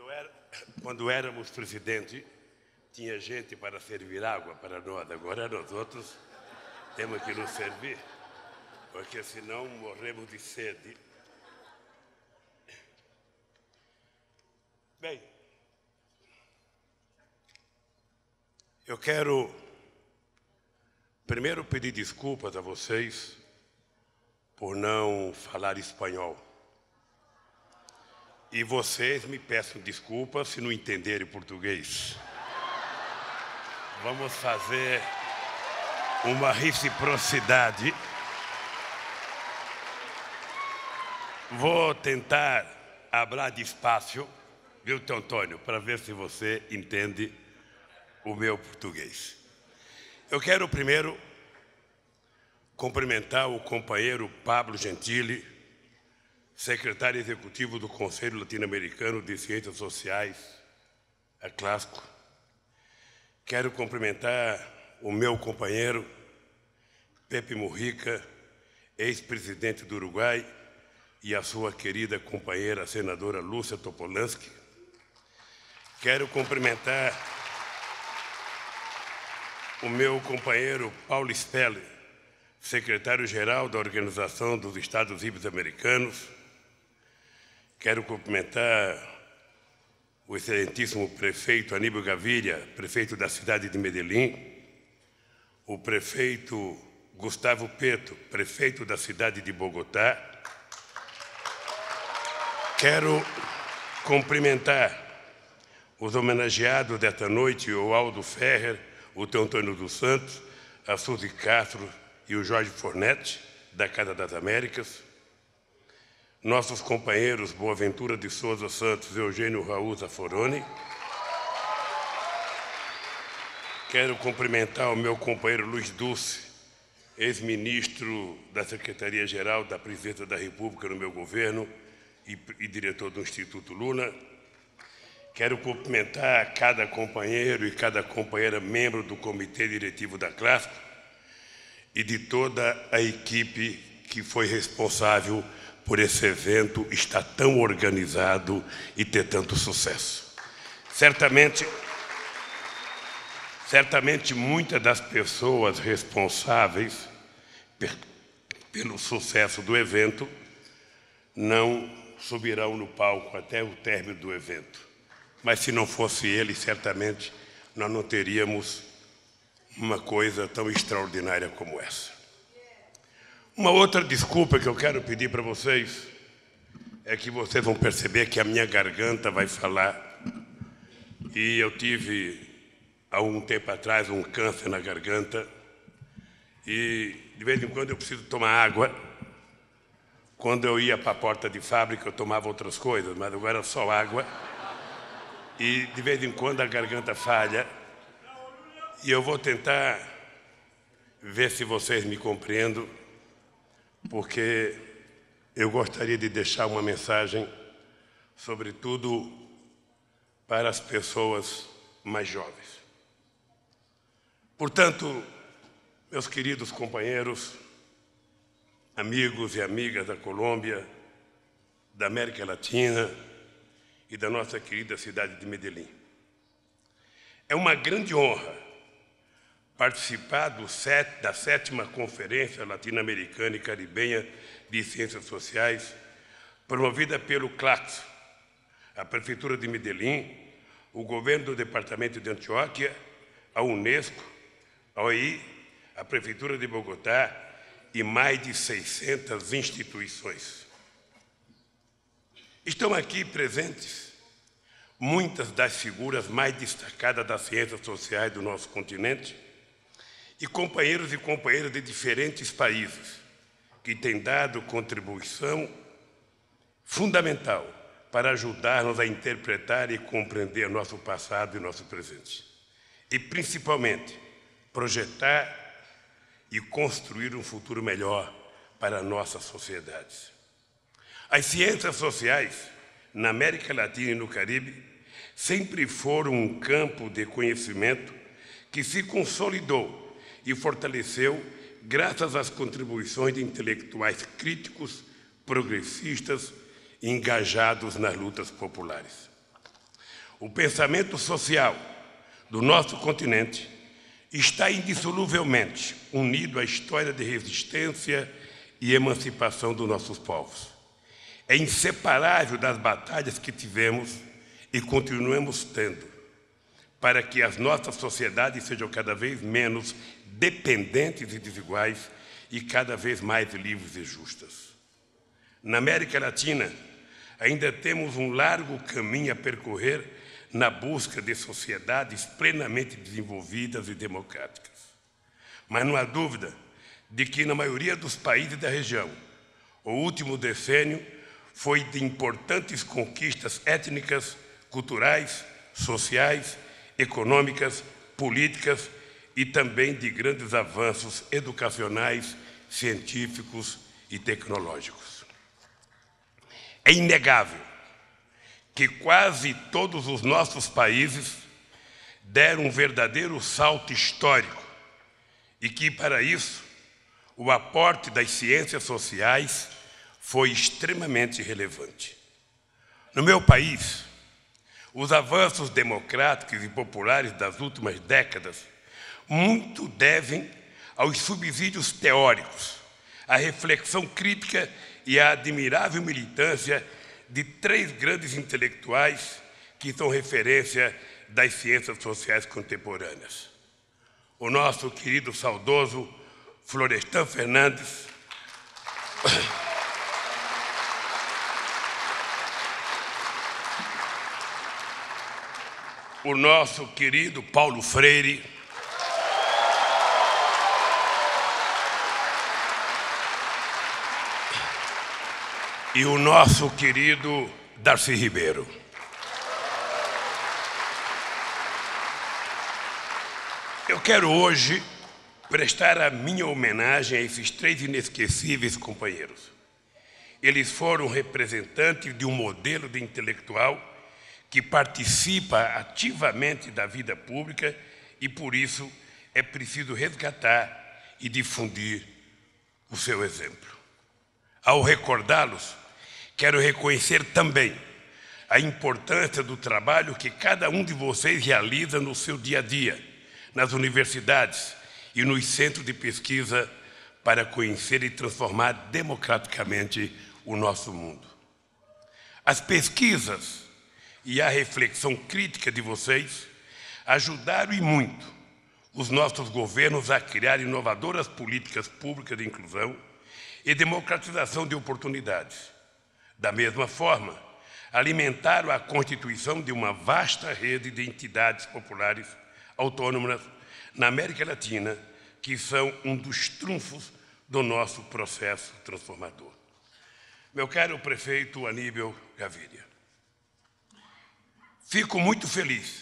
Quando éramos presidente, tinha gente para servir água para nós. Agora nós outros temos que nos servir, porque senão morremos de sede. Bem, eu quero primeiro pedir desculpas a vocês por não falar espanhol. E vocês me peçam desculpas se não entenderem português. Vamos fazer uma reciprocidade. Vou tentar falar despacio, viu, tio Antônio, para ver se você entende o meu português. Eu quero primeiro cumprimentar o companheiro Pablo Gentili, secretário executivo do Conselho Latino-Americano de Ciências Sociais, a CLASCO. Quero cumprimentar o meu companheiro Pepe Mujica, ex-presidente do Uruguai, e a sua querida companheira, a senadora Lúcia Topolansky. Quero cumprimentar o meu companheiro Paulo Spelli, secretário-geral da Organização dos Estados Ibero-Americanos. Quero cumprimentar o excelentíssimo prefeito Aníbal Gaviria, prefeito da cidade de Medellín, o prefeito Gustavo Petro, prefeito da cidade de Bogotá. Quero cumprimentar os homenageados desta noite, o Aldo Ferrer, o tio Antônio dos Santos, a Suzy Castro e o Jorge Fornetti, da Casa das Américas, nossos companheiros Boaventura de Souza Santos e Eugênio Raul Zafforoni. Quero cumprimentar o meu companheiro Luiz Dulce, ex-ministro da Secretaria-Geral da Presidência da República no meu governo e diretor do Instituto Luna. Quero cumprimentar cada companheiro e cada companheira membro do Comitê Diretivo da CLASCO e de toda a equipe que foi responsável por esse evento estar tão organizado e ter tanto sucesso. Certamente muitas das pessoas responsáveis pelo sucesso do evento não subirão no palco até o término do evento. Mas se não fosse ele, certamente nós não teríamos uma coisa tão extraordinária como essa. Uma outra desculpa que eu quero pedir para vocês é que vocês vão perceber que a minha garganta vai falar. E eu tive, há um tempo atrás, um câncer na garganta. E, de vez em quando, eu preciso tomar água. Quando eu ia para a porta de fábrica, eu tomava outras coisas, mas agora só água. E, de vez em quando, a garganta falha. E eu vou tentar ver se vocês me compreendem, porque eu gostaria de deixar uma mensagem, sobretudo para as pessoas mais jovens. Portanto, meus queridos companheiros, amigos e amigas da Colômbia, da América Latina e da nossa querida cidade de Medellín, é uma grande honra participar da 7ª Conferência Latino-Americana e Caribenha de Ciências Sociais, promovida pelo CLACSO, a Prefeitura de Medellín, o Governo do Departamento de Antioquia, a Unesco, a OI, a Prefeitura de Bogotá e mais de 600 instituições. Estão aqui presentes muitas das figuras mais destacadas das ciências sociais do nosso continente, e companheiros e companheiras de diferentes países que têm dado contribuição fundamental para ajudar-nos a interpretar e compreender nosso passado e nosso presente. E, principalmente, projetar e construir um futuro melhor para nossas sociedades. As ciências sociais, na América Latina e no Caribe, sempre foram um campo de conhecimento que se consolidou e fortaleceu graças às contribuições de intelectuais críticos, progressistas e engajados nas lutas populares. O pensamento social do nosso continente está indissoluvelmente unido à história de resistência e emancipação dos nossos povos. É inseparável das batalhas que tivemos e continuamos tendo para que as nossas sociedades sejam cada vez menos dependentes e desiguais e cada vez mais livres e justas. Na América Latina, ainda temos um largo caminho a percorrer na busca de sociedades plenamente desenvolvidas e democráticas. Mas não há dúvida de que, na maioria dos países da região, o último decênio foi de importantes conquistas étnicas, culturais, sociais, econômicas, políticas e também de grandes avanços educacionais, científicos e tecnológicos. É inegável que quase todos os nossos países deram um verdadeiro salto histórico e que, para isso, o aporte das ciências sociais foi extremamente relevante. No meu país, os avanços democráticos e populares das últimas décadas muito devem aos subsídios teóricos, à reflexão crítica e à admirável militância de 3 grandes intelectuais que são referência das ciências sociais contemporâneas. O nosso querido saudoso Florestan Fernandes, o nosso querido Paulo Freire, e o nosso querido Darcy Ribeiro. Eu quero hoje prestar a minha homenagem a esses 3 inesquecíveis companheiros. Eles foram representantes de um modelo de intelectual que participa ativamente da vida pública e, por isso, é preciso resgatar e difundir o seu exemplo. Ao recordá-los, quero reconhecer também a importância do trabalho que cada um de vocês realiza no seu dia a dia, nas universidades e nos centros de pesquisa para conhecer e transformar democraticamente o nosso mundo. As pesquisas e a reflexão crítica de vocês ajudaram e muito os nossos governos a criar inovadoras políticas públicas de inclusão e democratização de oportunidades. Da mesma forma, alimentaram a constituição de uma vasta rede de entidades populares autônomas na América Latina, que são um dos trunfos do nosso processo transformador. Meu caro prefeito Aníbal Gaviria, fico muito feliz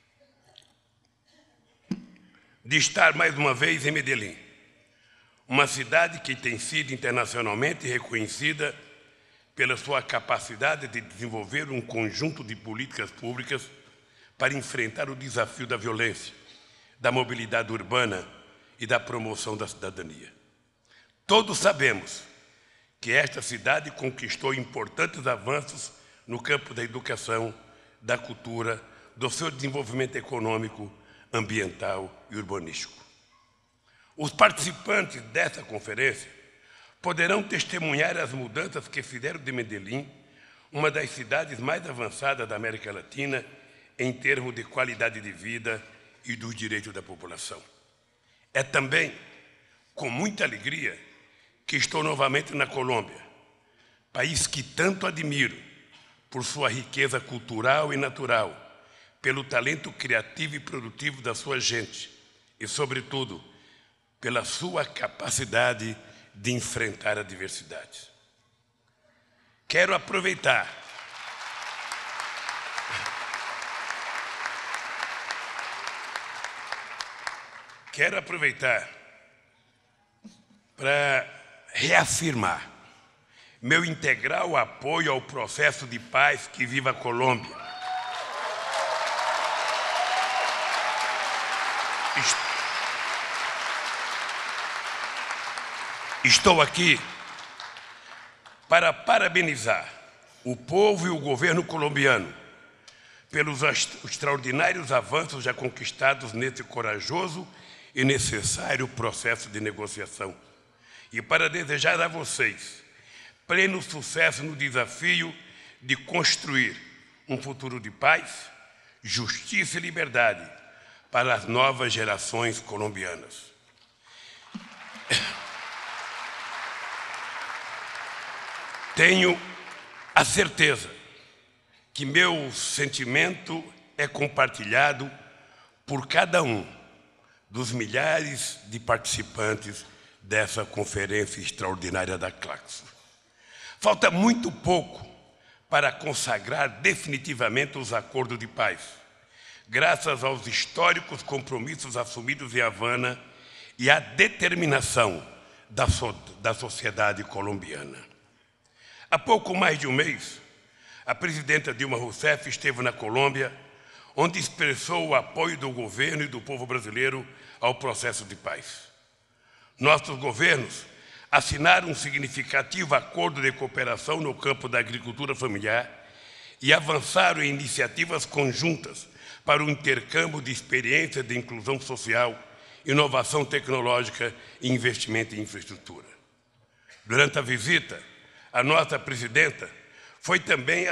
de estar mais uma vez em Medellín, uma cidade que tem sido internacionalmente reconhecida pela sua capacidade de desenvolver um conjunto de políticas públicas para enfrentar o desafio da violência, da mobilidade urbana e da promoção da cidadania. Todos sabemos que esta cidade conquistou importantes avanços no campo da educação, da cultura, do seu desenvolvimento econômico, ambiental e urbanístico. Os participantes dessa conferência poderão testemunhar as mudanças que fizeram de Medellín uma das cidades mais avançadas da América Latina em termos de qualidade de vida e dos direitos da população. É também com muita alegria que estou novamente na Colômbia, país que tanto admiro por sua riqueza cultural e natural, pelo talento criativo e produtivo da sua gente e, sobretudo, pela sua capacidade de enfrentar adversidades. Quero aproveitar para reafirmar meu integral apoio ao processo de paz que vive a Colômbia. Estou aqui para parabenizar o povo e o governo colombiano pelos extraordinários avanços já conquistados nesse corajoso e necessário processo de negociação. E para desejar a vocês pleno sucesso no desafio de construir um futuro de paz, justiça e liberdade para as novas gerações colombianas. Tenho a certeza que meu sentimento é compartilhado por cada um dos milhares de participantes dessa conferência extraordinária da Claxo. Falta muito pouco para consagrar definitivamente os acordos de paz, graças aos históricos compromissos assumidos em Havana e à determinação da sociedade colombiana. Há pouco mais de um mês, a presidenta Dilma Rousseff esteve na Colômbia, onde expressou o apoio do governo e do povo brasileiro ao processo de paz. Nossos governos assinaram um significativo acordo de cooperação no campo da agricultura familiar e avançaram em iniciativas conjuntas para o intercâmbio de experiências de inclusão social, inovação tecnológica e investimento em infraestrutura. Durante a visita, da nossa presidenta, foi também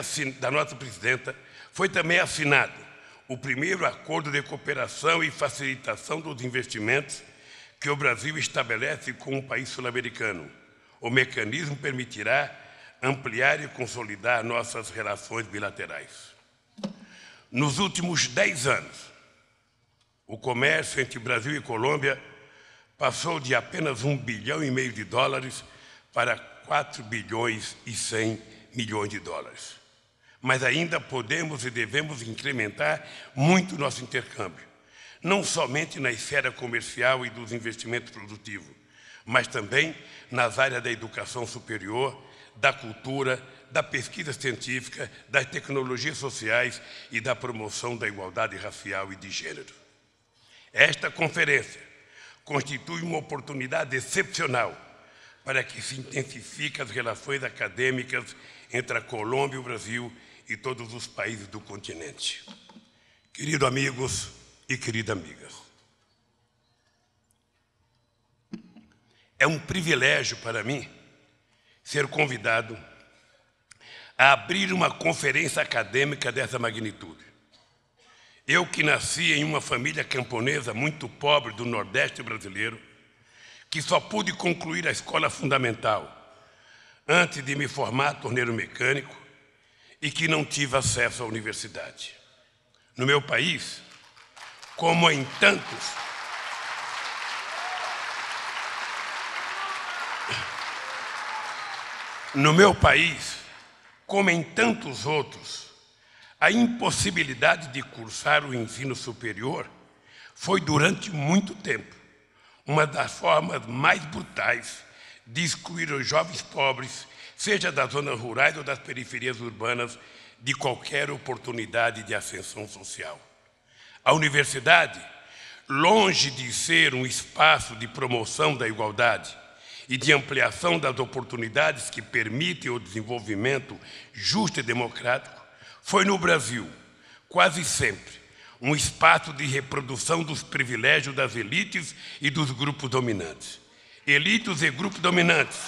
assinado o primeiro acordo de cooperação e facilitação dos investimentos que o Brasil estabelece com um país sul-americano. O mecanismo permitirá ampliar e consolidar nossas relações bilaterais. Nos últimos 10 anos, o comércio entre Brasil e Colômbia passou de apenas $1,5 bilhão para 4 bilhões e 100 milhões de dólares. Mas ainda podemos e devemos incrementar muito nosso intercâmbio, não somente na esfera comercial e dos investimentos produtivos, mas também nas áreas da educação superior, da cultura, da pesquisa científica, das tecnologias sociais e da promoção da igualdade racial e de gênero. Esta conferência constitui uma oportunidade excepcional para que se intensifiquem as relações acadêmicas entre a Colômbia e o Brasil e todos os países do continente. Queridos amigos e queridas amigas, é um privilégio para mim ser convidado a abrir uma conferência acadêmica dessa magnitude. Eu que nasci em uma família camponesa muito pobre do Nordeste brasileiro, que só pude concluir a escola fundamental antes de me formar torneiro mecânico e que não tive acesso à universidade. No meu país, como em tantos, outros, a impossibilidade de cursar o ensino superior foi, durante muito tempo, uma das formas mais brutais de excluir os jovens pobres, seja das zonas rurais ou das periferias urbanas, de qualquer oportunidade de ascensão social. A universidade, longe de ser um espaço de promoção da igualdade e de ampliação das oportunidades que permitem o desenvolvimento justo e democrático, foi no Brasil, quase sempre, um espaço de reprodução dos privilégios das elites e dos grupos dominantes. Elites e grupos dominantes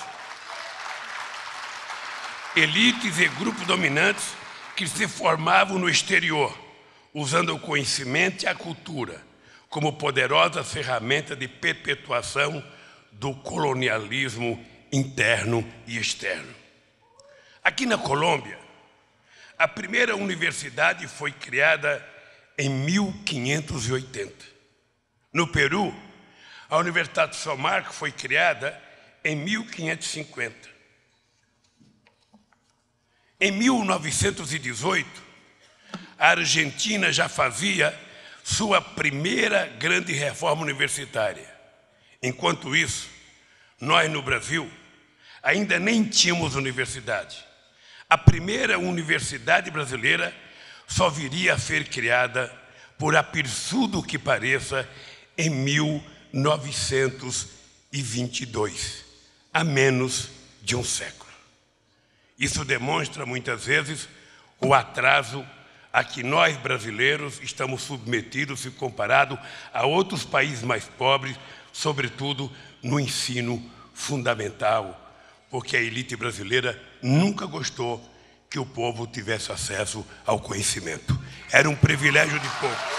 que se formavam no exterior, usando o conhecimento e a cultura como poderosa ferramenta de perpetuação do colonialismo interno e externo. Aqui na Colômbia, a primeira universidade foi criada em 1580. No Peru, a Universidade São Marcos foi criada em 1550. Em 1918, a Argentina já fazia sua primeira grande reforma universitária. Enquanto isso, nós no Brasil ainda nem tínhamos universidade. A primeira universidade brasileira só viria a ser criada, por absurdo que pareça, em 1922, há menos de um século. Isso demonstra, muitas vezes, o atraso a que nós, brasileiros, estamos submetidos se comparado a outros países mais pobres, sobretudo no ensino fundamental, porque a elite brasileira nunca gostou que o povo tivesse acesso ao conhecimento. Era um privilégio de poucos.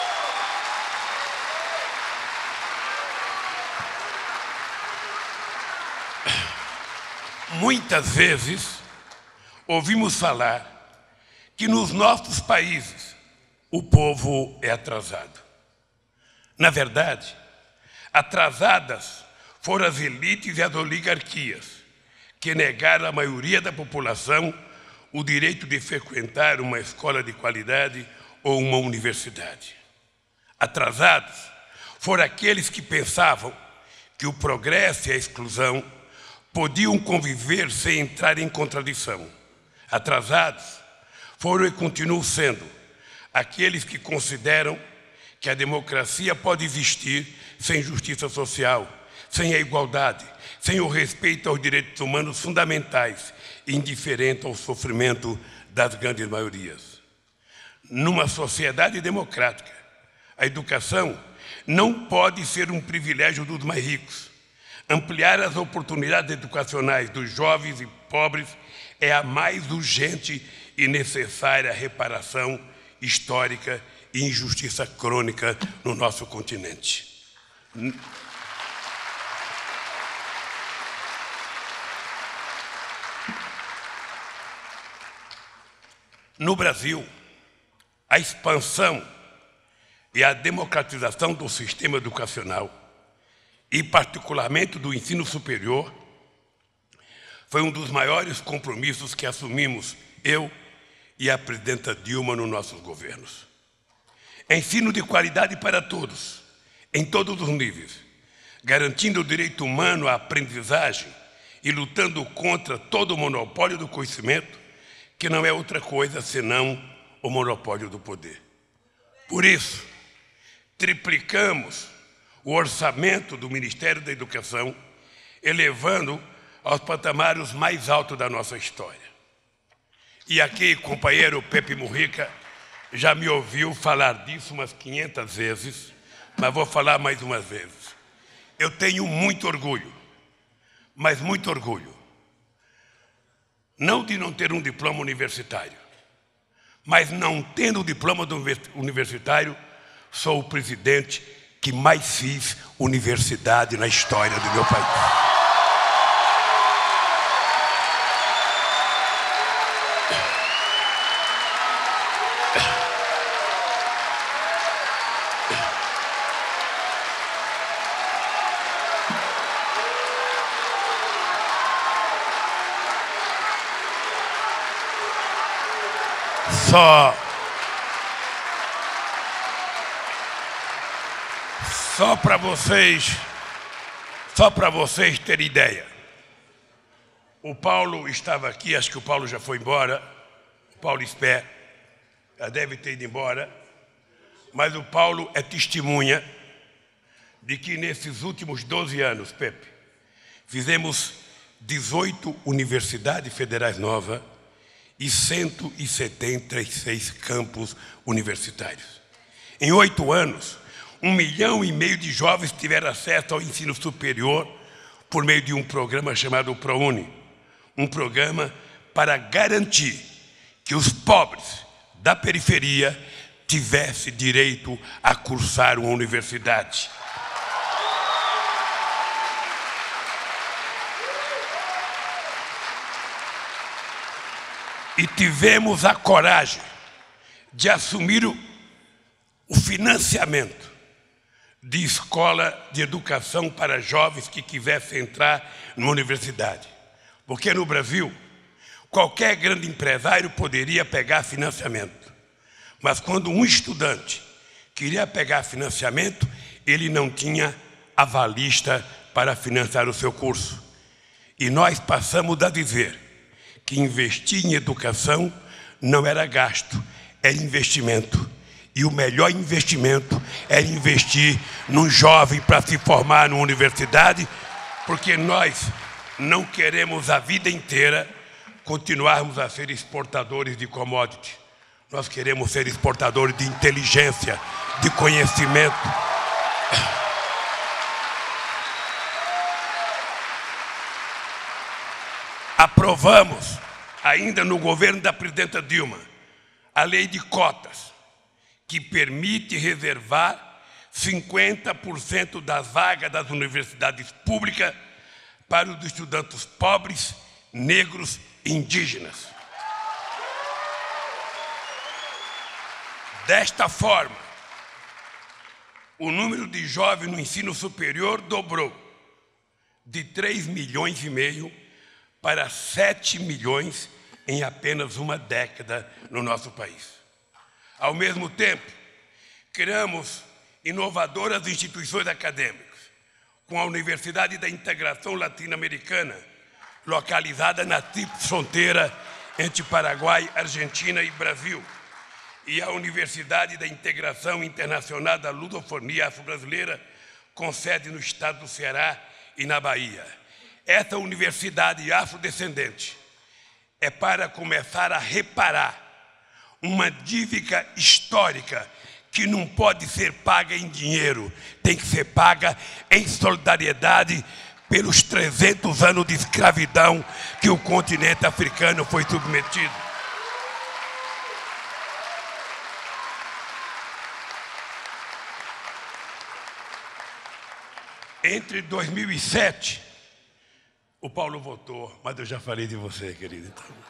Muitas vezes ouvimos falar que nos nossos países o povo é atrasado. Na verdade, atrasadas foram as elites e as oligarquias que negaram à maioria da população o direito de frequentar uma escola de qualidade ou uma universidade. Atrasados foram aqueles que pensavam que o progresso e a exclusão podiam conviver sem entrar em contradição. Atrasados foram e continuam sendo aqueles que consideram que a democracia pode existir sem justiça social, sem a igualdade, sem o respeito aos direitos humanos fundamentais, indiferente ao sofrimento das grandes maiorias. Numa sociedade democrática, a educação não pode ser um privilégio dos mais ricos. Ampliar as oportunidades educacionais dos jovens e pobres é a mais urgente e necessária reparação histórica e injustiça crônica no nosso continente. No Brasil, a expansão e a democratização do sistema educacional, e particularmente do ensino superior, foi um dos maiores compromissos que assumimos eu e a presidenta Dilma nos nossos governos. Ensino de qualidade para todos, em todos os níveis, garantindo o direito humano à aprendizagem e lutando contra todo o monopólio do conhecimento, que não é outra coisa senão o monopólio do poder. Por isso, triplicamos o orçamento do Ministério da Educação, elevando aos patamares mais altos da nossa história. E aqui, companheiro Pepe Mujica, já me ouviu falar disso umas 500 vezes, mas vou falar mais uma vez. Eu tenho muito orgulho, mas muito orgulho, não de não ter um diploma universitário, mas não tendo o diploma universitário, sou o presidente que mais fiz universidade na história do meu país. Só para vocês terem ideia. O Paulo estava aqui, acho que o Paulo já foi embora, o Paulo Espé, já deve ter ido embora, mas o Paulo é testemunha de que nesses últimos 12 anos, Pepe, fizemos 18 universidades federais novas e 176 campos universitários. Em 8 anos, 1,5 milhão de jovens tiveram acesso ao ensino superior por meio de um programa chamado ProUni, um programa para garantir que os pobres da periferia tivessem direito a cursar uma universidade. E tivemos a coragem de assumir o financiamento de escola de educação para jovens que quisessem entrar numa universidade. Porque no Brasil, qualquer grande empresário poderia pegar financiamento. Mas quando um estudante queria pegar financiamento, ele não tinha avalista para financiar o seu curso. E nós passamos a dizer que investir em educação não era gasto, era investimento. E o melhor investimento é investir num jovem para se formar numa universidade, porque nós não queremos a vida inteira continuarmos a ser exportadores de commodity. Nós queremos ser exportadores de inteligência, de conhecimento. Aprovamos, ainda no governo da presidenta Dilma, a lei de cotas, que permite reservar 50% das vagas das universidades públicas para os estudantes pobres, negros e indígenas. Desta forma, o número de jovens no ensino superior dobrou de 3,5 milhões para 7 milhões em apenas uma década no nosso país. Ao mesmo tempo, criamos inovadoras instituições acadêmicas, com a Universidade da Integração Latino-Americana, localizada na tríplice fronteira entre Paraguai, Argentina e Brasil, e a Universidade da Integração Internacional da Lusofonia Afro-Brasileira, com sede no estado do Ceará e na Bahia. Essa universidade afrodescendente é para começar a reparar uma dívida histórica que não pode ser paga em dinheiro, tem que ser paga em solidariedade pelos 300 anos de escravidão que o continente africano foi submetido. Entre 2007, o Paulo votou, mas eu já falei de você, querido.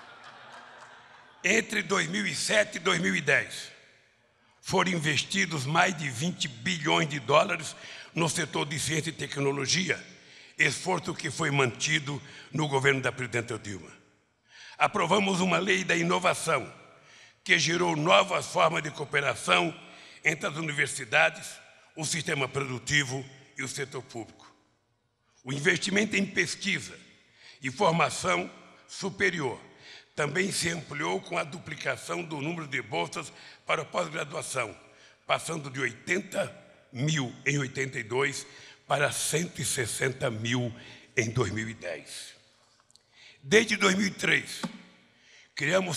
Entre 2007 e 2010, foram investidos mais de 20 bilhões de dólares no setor de ciência e tecnologia, esforço que foi mantido no governo da presidenta Dilma. Aprovamos uma lei da inovação, que gerou novas formas de cooperação entre as universidades, o sistema produtivo e o setor público. O investimento em pesquisa e formação superior também se ampliou com a duplicação do número de bolsas para pós-graduação, passando de 80 mil em 82 para 160 mil em 2010. Desde 2003, criamos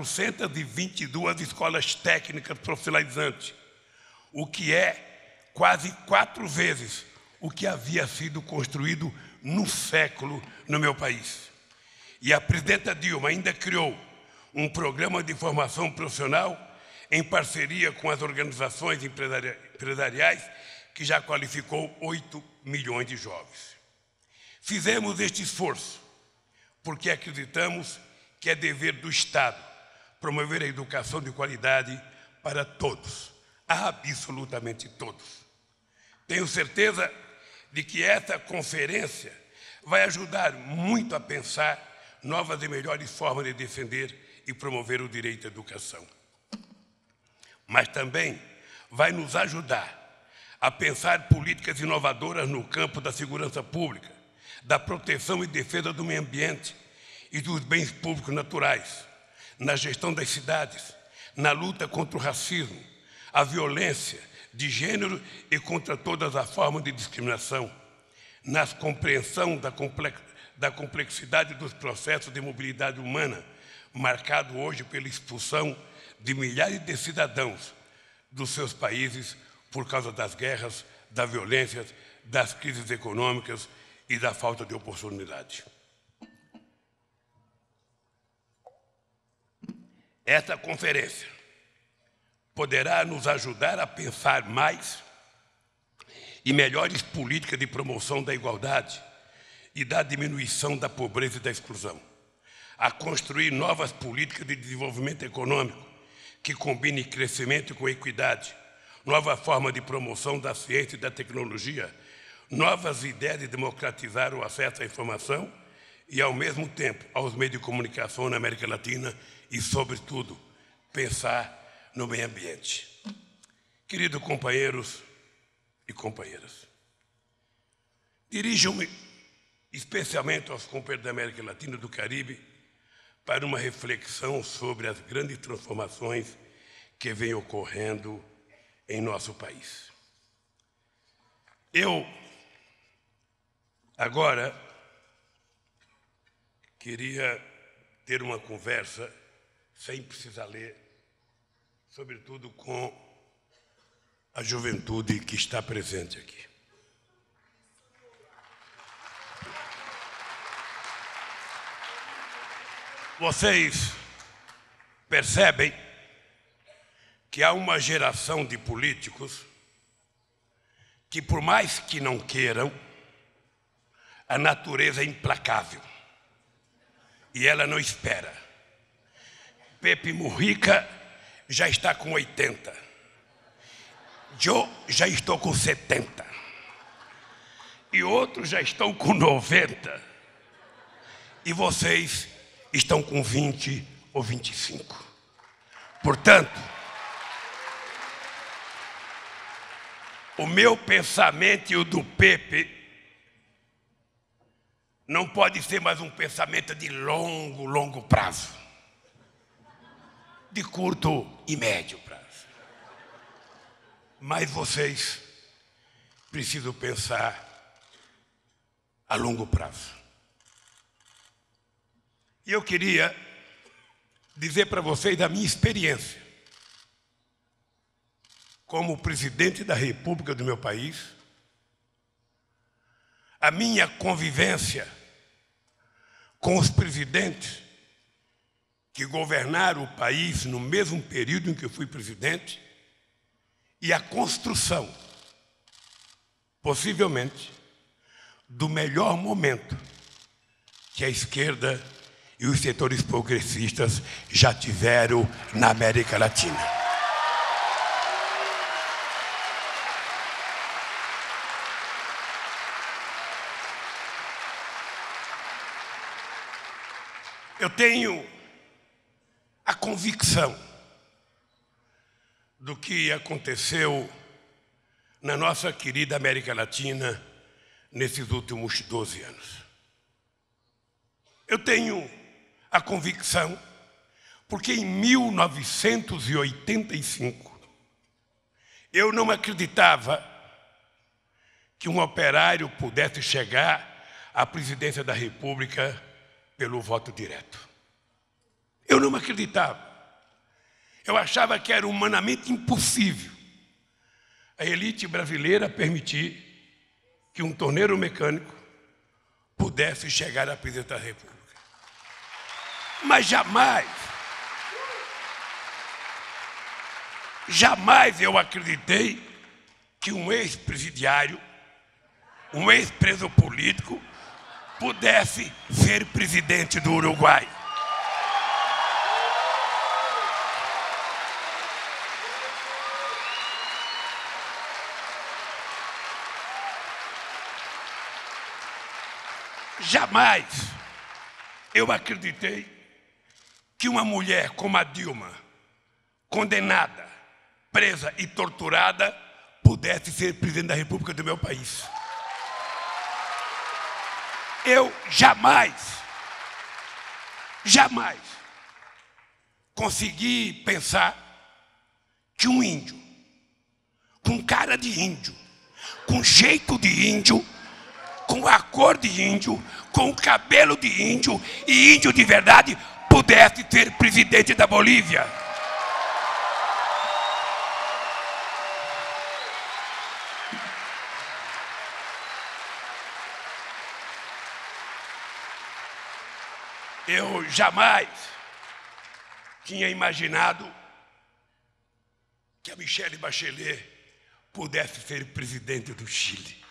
422 escolas técnicas profissionalizantes, o que é quase 4 vezes o que havia sido construído no século no meu país. E a presidenta Dilma ainda criou um programa de formação profissional em parceria com as organizações empresariais que já qualificou 8 milhões de jovens. Fizemos este esforço porque acreditamos que é dever do Estado promover a educação de qualidade para todos, absolutamente todos. Tenho certeza de que essa conferência vai ajudar muito a pensar novas e melhores formas de defender e promover o direito à educação. Mas também vai nos ajudar a pensar políticas inovadoras no campo da segurança pública, da proteção e defesa do meio ambiente e dos bens públicos naturais, na gestão das cidades, na luta contra o racismo, a violência de gênero e contra todas as formas de discriminação, na compreensão da complexidade dos processos de mobilidade humana, marcado hoje pela expulsão de milhares de cidadãos dos seus países por causa das guerras, da violência, das crises econômicas e da falta de oportunidade. Esta conferência poderá nos ajudar a pensar mais e melhores políticas de promoção da igualdade e da diminuição da pobreza e da exclusão, a construir novas políticas de desenvolvimento econômico que combinem crescimento com equidade, nova forma de promoção da ciência e da tecnologia, novas ideias de democratizar o acesso à informação e, ao mesmo tempo, aos meios de comunicação na América Latina e, sobretudo, pensar no meio ambiente. Queridos companheiros e companheiras, dirijo-me especialmente aos companheiros da América Latina e do Caribe para uma reflexão sobre as grandes transformações que vêm ocorrendo em nosso país. Eu, agora, queria ter uma conversa sem precisar ler sobretudo com a juventude que está presente aqui. Vocês percebem que há uma geração de políticos que, por mais que não queiram, a natureza é implacável e ela não espera. Pepe Mujica já está com 80. Eu já estou com 70. E outros já estão com 90. E vocês estão com 20 ou 25. Portanto, o meu pensamento e o do Pepe não pode ser mais um pensamento de longo prazo. De curto e médio prazo. Mas vocês precisam pensar a longo prazo. E eu queria dizer para vocês da minha experiência como presidente da República do meu país, a minha convivência com os presidentes que governaram o país no mesmo período em que eu fui presidente e a construção, possivelmente, do melhor momento que a esquerda e os setores progressistas já tiveram na América Latina. Eu tenho a convicção do que aconteceu na nossa querida América Latina nesses últimos 12 anos. Eu tenho a convicção porque em 1985 eu não acreditava que um operário pudesse chegar à presidência da República pelo voto direto. Eu não acreditava. Eu achava que era humanamente impossível a elite brasileira permitir que um torneiro mecânico pudesse chegar à presidência da República. Mas jamais eu acreditei que um ex-presidiário, um ex-preso político, pudesse ser presidente do Uruguai. Jamais eu acreditei que uma mulher como a Dilma, condenada, presa e torturada, pudesse ser presidente da República do meu país. Eu jamais consegui pensar que um índio, com cara de índio, com jeito de índio, com a cor de índio, com o cabelo de índio e índio de verdade, pudesse ser presidente da Bolívia. Eu jamais tinha imaginado que a Michelle Bachelet pudesse ser presidente do Chile.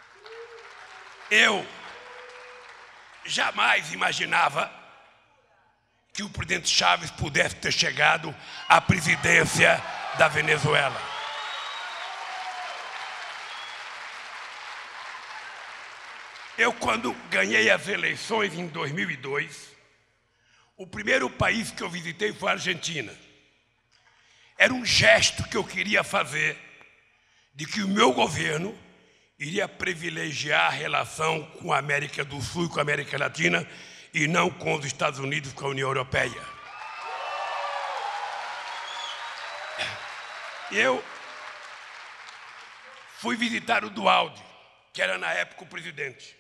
Eu jamais imaginava que o presidente Chávez pudesse ter chegado à presidência da Venezuela. Eu, quando ganhei as eleições em 2002, o primeiro país que eu visitei foi a Argentina. Era um gesto que eu queria fazer de que o meu governo iria privilegiar a relação com a América do Sul e com a América Latina e não com os Estados Unidos, com a União Europeia. Eu fui visitar o Duhalde, que era na época o presidente,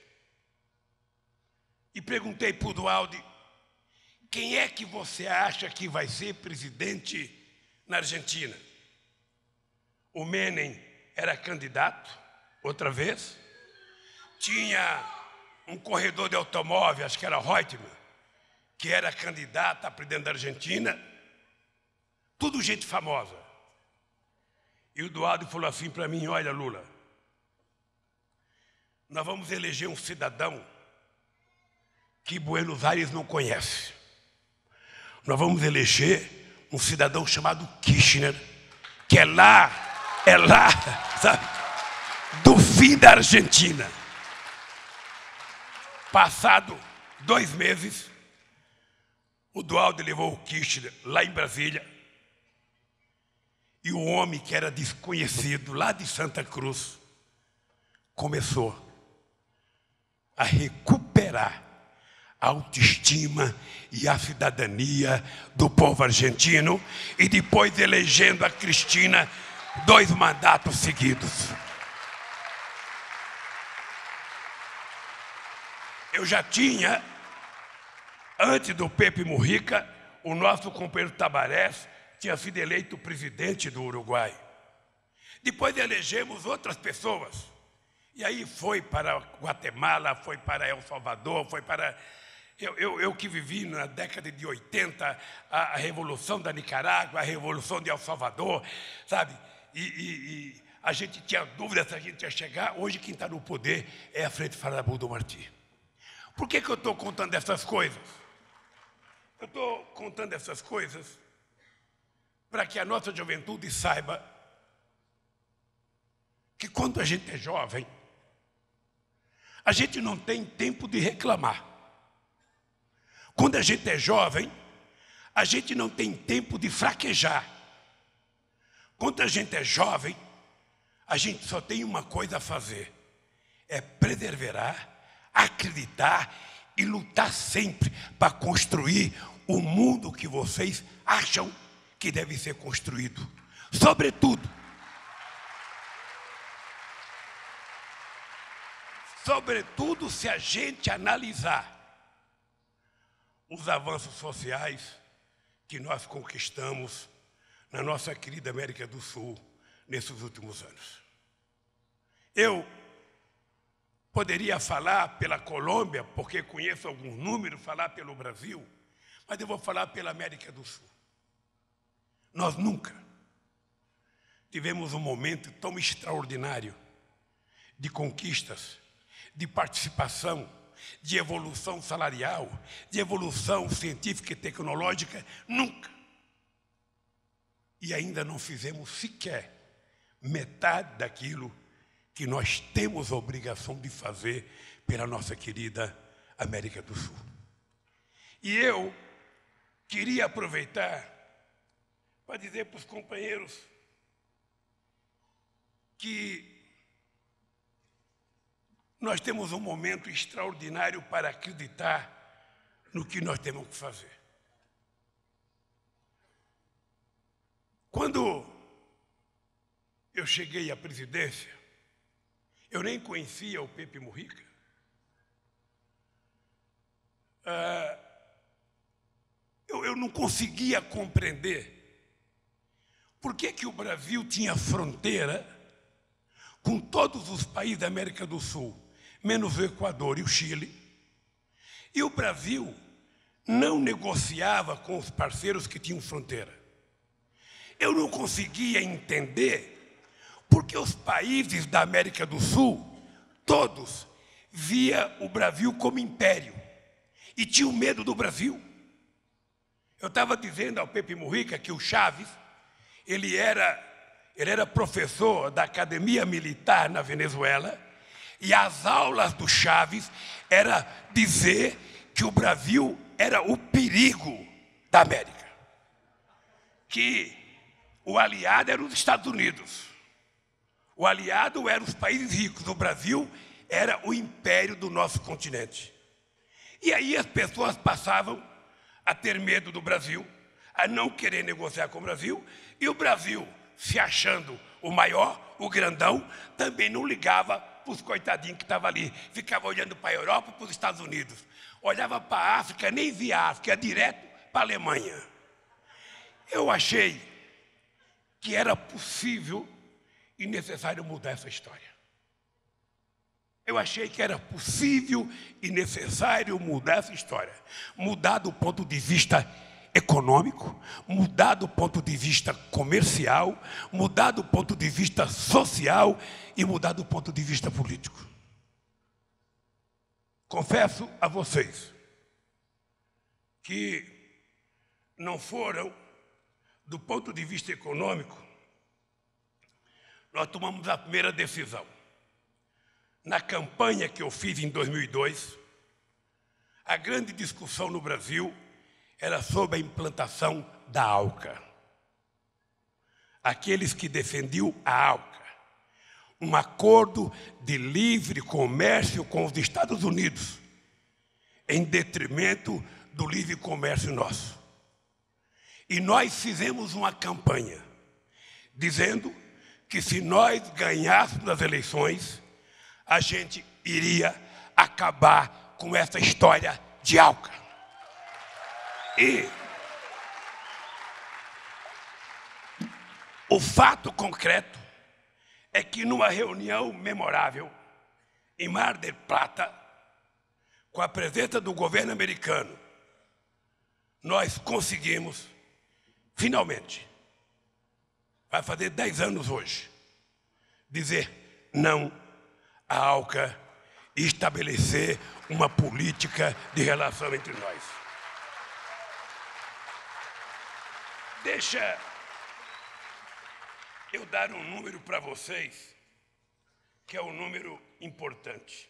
e perguntei para o Duhalde: quem é que você acha que vai ser presidente na Argentina. O Menem era candidato, outra vez. Tinha um corredor de automóvel, acho que era Reutemann, que era candidato a presidente da Argentina. Tudo gente famosa. E o Dualdo falou assim para mim: olha, Lula, nós vamos eleger um cidadão que Buenos Aires não conhece. Nós vamos eleger um cidadão chamado Kirchner, que é lá, sabe, do fim da Argentina. Passado 2 meses, o Dualdo levou o Kirchner lá em Brasília, e o homem que era desconhecido lá de Santa Cruz começou a recuperar a autoestima e a cidadania do povo argentino, e depois elegendo a Cristina 2 mandatos seguidos. Eu já tinha, antes do Pepe Mujica, o nosso companheiro Tabarés tinha sido eleito presidente do Uruguai. Depois elegemos outras pessoas. E aí foi para Guatemala, foi para El Salvador, foi para... Eu que vivi na década de 80, a Revolução da Nicarágua, a Revolução de El Salvador, sabe? E a gente tinha dúvida se a gente ia chegar. Hoje quem está no poder é a Frente Farabundo Martí. Por que eu estou contando essas coisas? Eu estou contando essas coisas para que a nossa juventude saiba que quando a gente é jovem, a gente não tem tempo de reclamar. Quando a gente é jovem, a gente não tem tempo de fraquejar. Quando a gente é jovem, a gente só tem uma coisa a fazer: é perseverar, acreditar e lutar sempre para construir o mundo que vocês acham que deve ser construído. Sobretudo, se a gente analisar os avanços sociais que nós conquistamos na nossa querida América do Sul nesses últimos anos. Eu poderia falar pela Colômbia, porque conheço alguns números, falar pelo Brasil, mas eu vou falar pela América do Sul. Nós nunca tivemos um momento tão extraordinário de conquistas, de participação, de evolução salarial, de evolução científica e tecnológica, nunca. E ainda não fizemos sequer metade daquilo que nós temos a obrigação de fazer pela nossa querida América do Sul. E eu queria aproveitar para dizer para os companheiros que nós temos um momento extraordinário para acreditar no que nós temos que fazer. Quando eu cheguei à presidência, eu nem conhecia o Pepe Mujica. Eu não conseguia compreender por que o Brasil tinha fronteira com todos os países da América do Sul, menos o Equador e o Chile, e o Brasil não negociava com os parceiros que tinham fronteira. Eu não conseguia entender porque os países da América do Sul, todos, via o Brasil como império e tinham medo do Brasil. Eu estava dizendo ao Pepe Mujica que o Chávez, ele era professor da Academia Militar na Venezuela, e as aulas do Chávez era dizer que o Brasil era o perigo da América, que o aliado era os Estados Unidos, o aliado eram os países ricos, o Brasil era o império do nosso continente. E aí as pessoas passavam a ter medo do Brasil, a não querer negociar com o Brasil, e o Brasil, se achando o maior, o grandão, também não ligava para os coitadinhos que estavam ali, ficava olhando para a Europa e para os Estados Unidos, olhava para a África, nem via a África, ia direto para a Alemanha. Eu achei que era possível e necessário mudar essa história. Eu achei que era possível e necessário mudar essa história. Mudar do ponto de vista econômico, mudar do ponto de vista comercial, mudar do ponto de vista social e mudar do ponto de vista político. Confesso a vocês que não foram, do ponto de vista econômico, nós tomamos a primeira decisão. Na campanha que eu fiz em 2002, a grande discussão no Brasil era sobre a implantação da ALCA. Aqueles que defendiam a ALCA, um acordo de livre comércio com os Estados Unidos, em detrimento do livre comércio nosso. E nós fizemos uma campanha dizendo que se nós ganhássemos as eleições, a gente iria acabar com essa história de ALCA. E o fato concreto é que numa reunião memorável em Mar del Plata, com a presença do governo americano, nós conseguimos, finalmente, vai fazer 10 anos hoje, dizer não à ALCA e estabelecer uma política de relação entre nós. Deixa eu dar um número para vocês, que é um número importante.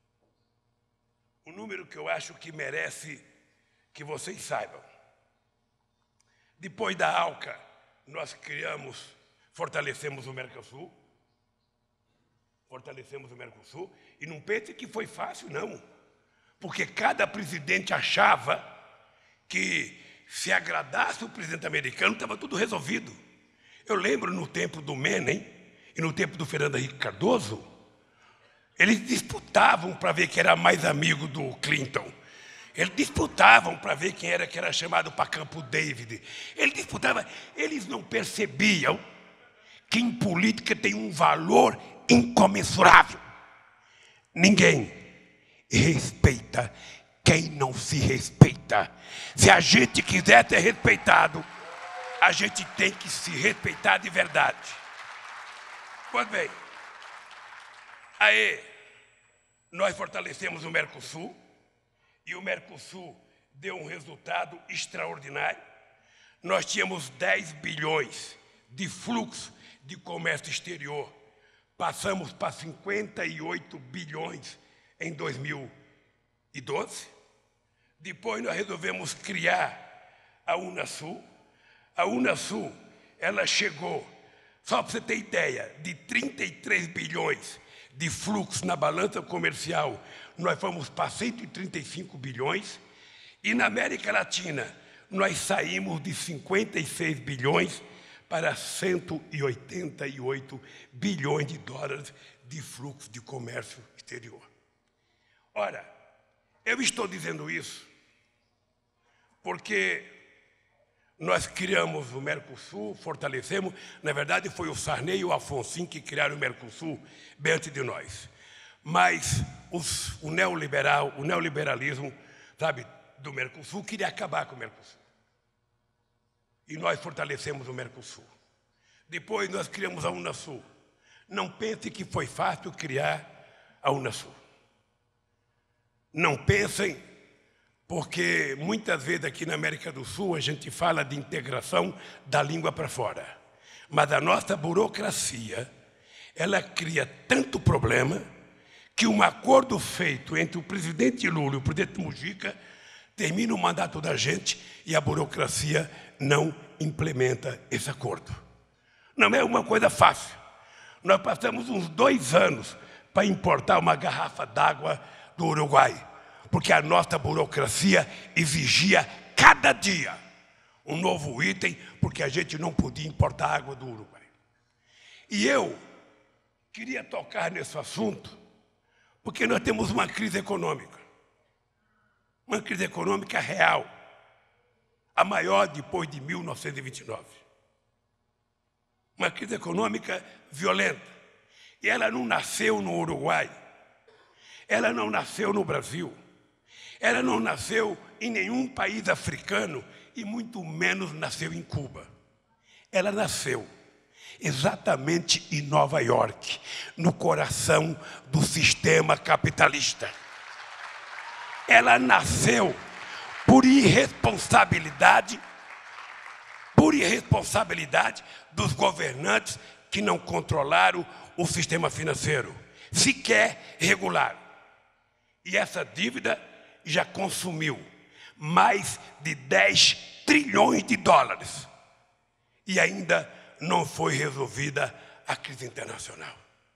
Um número que eu acho que merece que vocês saibam. Depois da ALCA, nós fortalecemos o Mercosul, e não pense que foi fácil, não. Porque cada presidente achava que se agradasse o presidente americano, estava tudo resolvido. Eu lembro no tempo do Menem e no tempo do Fernando Henrique Cardoso, eles disputavam para ver quem era mais amigo do Clinton. Eles disputavam para ver quem era que era chamado para Campo David. Eles disputavam, eles não percebiam que em política tem um valor incomensurável. Ninguém respeita quem não se respeita. Se a gente quiser ser respeitado, a gente tem que se respeitar de verdade. Pois bem, aí nós fortalecemos o Mercosul, e o Mercosul deu um resultado extraordinário. Nós tínhamos 10 bilhões de fluxo de comércio exterior. Passamos para 58 bilhões em 2012. Depois nós resolvemos criar a Unasul. A Unasul, ela chegou, só para você ter ideia, de 33 bilhões de fluxo na balança comercial, nós fomos para 135 bilhões. E na América Latina, nós saímos de 56 bilhões para 188 bilhões de dólares de fluxo de comércio exterior. Ora, eu estou dizendo isso porque nós criamos o Mercosul, fortalecemos. Na verdade, foi o Sarney e o Alfonsin que criaram o Mercosul bem antes de nós. Mas o neoliberalismo, sabe, do Mercosul, queria acabar com o Mercosul. E nós fortalecemos o Mercosul. Depois nós criamos a Unasul. Não pense que foi fácil criar a Unasul. Não pensem, porque muitas vezes aqui na América do Sul a gente fala de integração da língua para fora. Mas a nossa burocracia, ela cria tanto problema que um acordo feito entre o presidente Lula e o presidente Mujica termina o mandato da gente e a burocracia não implementa esse acordo. Não é uma coisa fácil. Nós passamos uns 2 anos para importar uma garrafa d'água do Uruguai, porque a nossa burocracia exigia cada dia um novo item, porque a gente não podia importar água do Uruguai. E eu queria tocar nesse assunto porque nós temos uma crise econômica real, a maior depois de 1929. uma crise econômica violenta. E ela não nasceu no Uruguai, ela não nasceu no Brasil, ela não nasceu em nenhum país africano e muito menos nasceu em Cuba. Ela nasceu exatamente em Nova York, no coração do sistema capitalista. Ela nasceu por irresponsabilidade dos governantes que não controlaram o sistema financeiro, sequer regular. E essa dívida já consumiu mais de 10 trilhões de dólares. E ainda não foi resolvida a crise internacional.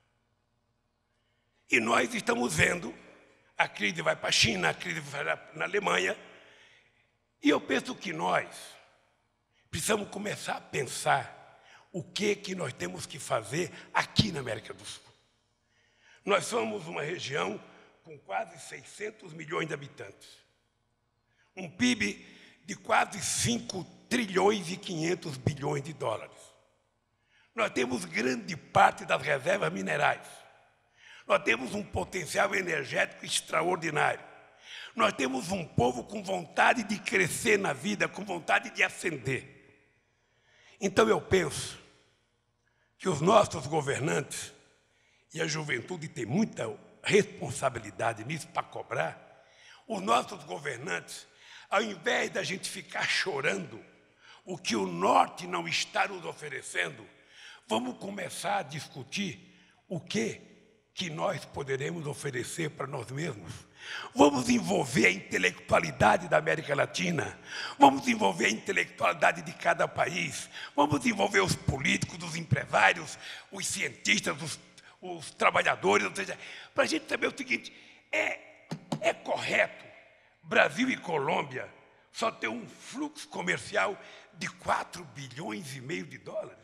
E nós estamos vendo, a crise vai para a China, a crise vai na Alemanha, e eu penso que nós precisamos começar a pensar o que nós temos que fazer aqui na América do Sul. Nós somos uma região com quase 600 milhões de habitantes, um PIB de quase 5 trilhões e 500 bilhões de dólares. Nós temos grande parte das reservas minerais. Nós temos um potencial energético extraordinário. Nós temos um povo com vontade de crescer na vida, com vontade de ascender. Então eu penso que os nossos governantes, e a juventude tem muita responsabilidade nisso para cobrar, os nossos governantes, ao invés da gente ficar chorando o que o Norte não está nos oferecendo, vamos começar a discutir o que nós poderemos oferecer para nós mesmos. Vamos envolver a intelectualidade da América Latina, vamos envolver a intelectualidade de cada país, vamos envolver os políticos, os empresários, os cientistas, os trabalhadores, ou seja, para a gente saber o seguinte, é correto Brasil e Colômbia só ter um fluxo comercial de 4 bilhões e meio de dólares?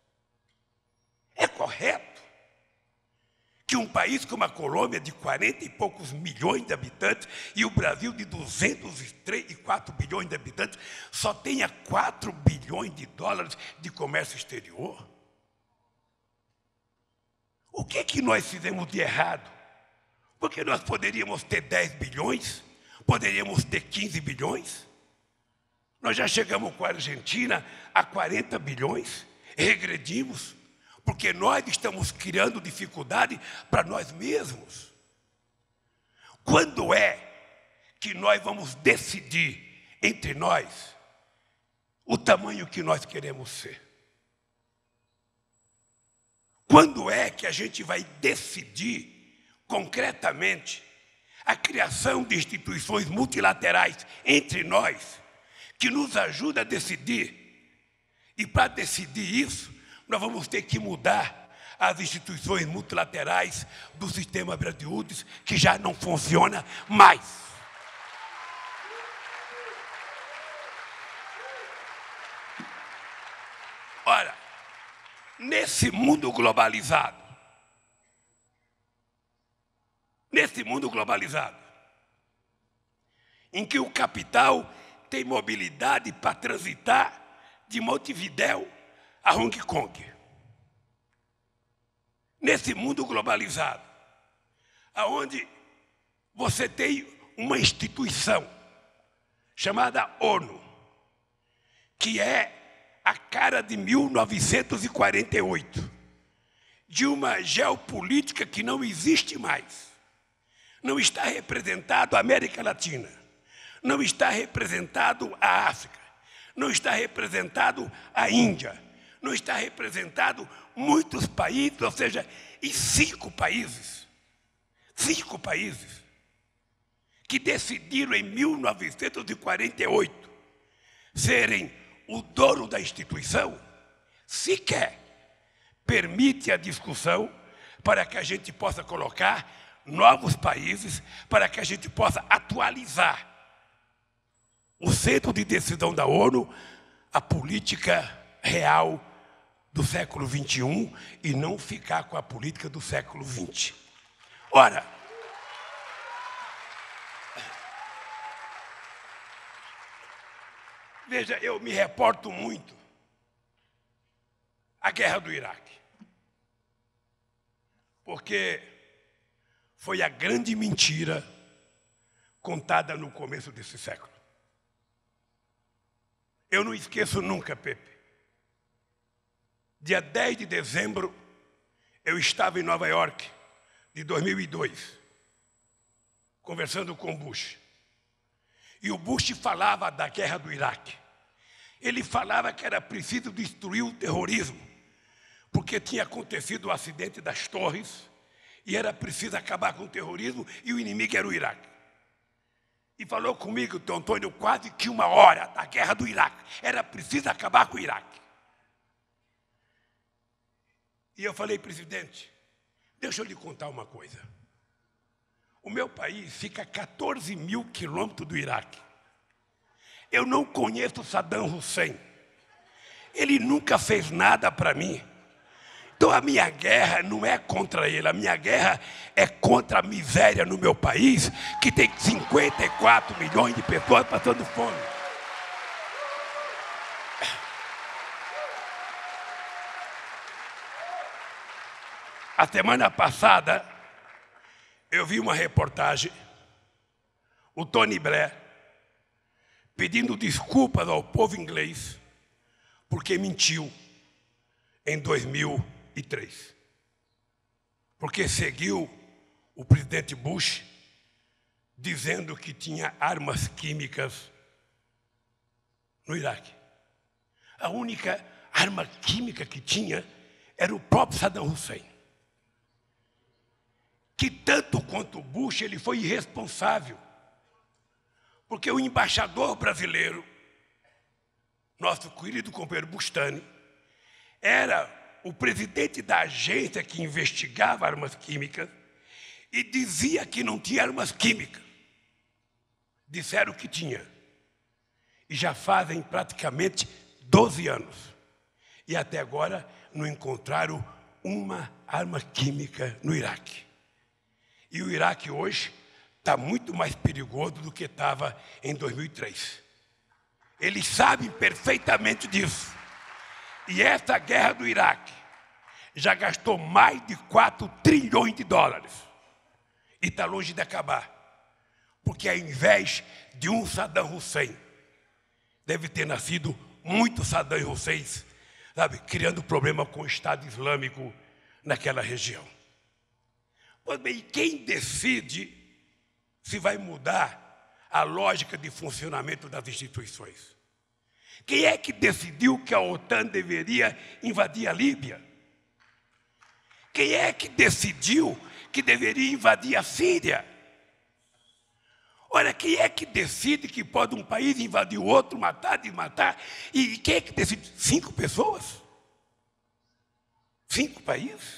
É correto que um país como a Colômbia, de 40 e poucos milhões de habitantes, e o Brasil, de 204 bilhões de habitantes, só tenha 4 bilhões de dólares de comércio exterior? O que nós fizemos de errado? Porque nós poderíamos ter 10 bilhões, poderíamos ter 15 bilhões. Nós já chegamos com a Argentina a 40 bilhões, regredimos, porque nós estamos criando dificuldade para nós mesmos. Quando é que nós vamos decidir entre nós o tamanho que nós queremos ser? Quando é que a gente vai decidir concretamente a criação de instituições multilaterais entre nós que nos ajudam a decidir? E para decidir isso, nós vamos ter que mudar as instituições multilaterais do sistema Bretton Woods, que já não funciona mais. Ora, nesse mundo globalizado, em que o capital tem mobilidade para transitar de Montevidéu a Hong Kong, nesse mundo globalizado, aonde você tem uma instituição chamada ONU, que é a cara de 1948, de uma geopolítica que não existe mais. Não está representado a América Latina, não está representado a África, não está representado a Índia, não está representado muitos países, ou seja, em 5 países que decidiram em 1948 serem o dono da instituição, sequer permite a discussão para que a gente possa colocar novos países, para que a gente possa atualizar o centro de decisão da ONU, a política real do século XXI e não ficar com a política do século XX. Ora, veja, eu me reporto muito a guerra do Iraque. Porque foi a grande mentira contada no começo desse século. Eu não esqueço nunca, Pepe. Dia 10 de dezembro, eu estava em Nova York, de 2002, conversando com Bush. E o Bush falava da guerra do Iraque. Ele falava que era preciso destruir o terrorismo, porque tinha acontecido o acidente das torres e era preciso acabar com o terrorismo e o inimigo era o Iraque. E falou comigo, Dom Antônio, quase que 1 hora da guerra do Iraque. Era preciso acabar com o Iraque. E eu falei, presidente, deixa eu lhe contar uma coisa. O meu país fica a 14 mil quilômetros do Iraque. Eu não conheço Saddam Hussein. Ele nunca fez nada para mim. Então a minha guerra não é contra ele, a minha guerra é contra a miséria no meu país, que tem 54 milhões de pessoas passando fome. A semana passada, eu vi uma reportagem, o Tony Blair, pedindo desculpas ao povo inglês, porque mentiu em 2003. Porque seguiu o presidente Bush dizendo que tinha armas químicas no Iraque. A única arma química que tinha era o próprio Saddam Hussein. Que tanto quanto o Bush, ele foi irresponsável. Porque o embaixador brasileiro, nosso querido companheiro Bustani, era o presidente da agência que investigava armas químicas e dizia que não tinha armas químicas. Disseram que tinha. E já fazem praticamente 12 anos. E até agora não encontraram uma arma química no Iraque. E o Iraque hoje está muito mais perigoso do que estava em 2003. Eles sabem perfeitamente disso. E essa guerra do Iraque já gastou mais de 4 trilhões de dólares. E está longe de acabar. Porque ao invés de um Saddam Hussein, deve ter nascido muitos Saddam Husseins, sabe, criando problema com o Estado Islâmico naquela região. Pois bem, quem decide se vai mudar a lógica de funcionamento das instituições? Quem é que decidiu que a OTAN deveria invadir a Líbia? Quem é que decidiu que deveria invadir a Síria? Olha, quem é que decide que pode um país invadir o outro, matar, desmatar? E quem é que decide? 5 pessoas? 5 países?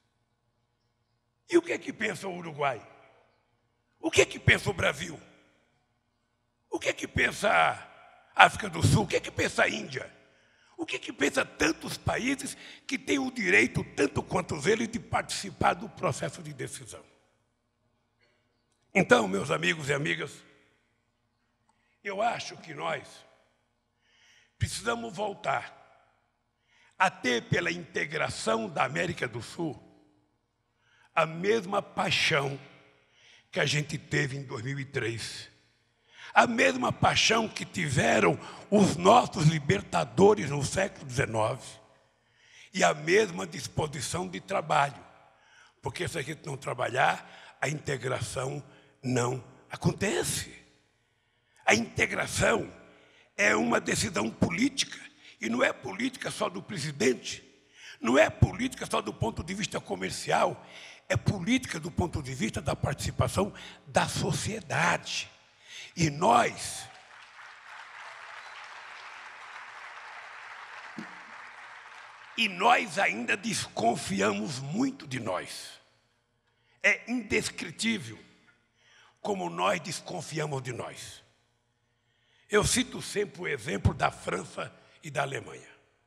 E o que é que pensa o Uruguai? O que é que pensa o Brasil? O que é que pensa a África do Sul? O que é que pensa a Índia? O que é que pensa tantos países que têm o direito, tanto quanto eles, de participar do processo de decisão? Então, meus amigos e amigas, eu acho que nós precisamos voltar a ter, pela integração da América do Sul, a mesma paixão que a gente teve em 2003. A mesma paixão que tiveram os nossos libertadores no século XIX. E a mesma disposição de trabalho. Porque se a gente não trabalhar, a integração não acontece. A integração é uma decisão política. E não é política só do presidente. Não é política só do ponto de vista comercial. É política do ponto de vista da participação da sociedade. E nós ainda desconfiamos muito de nós. É indescritível como nós desconfiamos de nós. Eu cito sempre o exemplo da França e da Alemanha.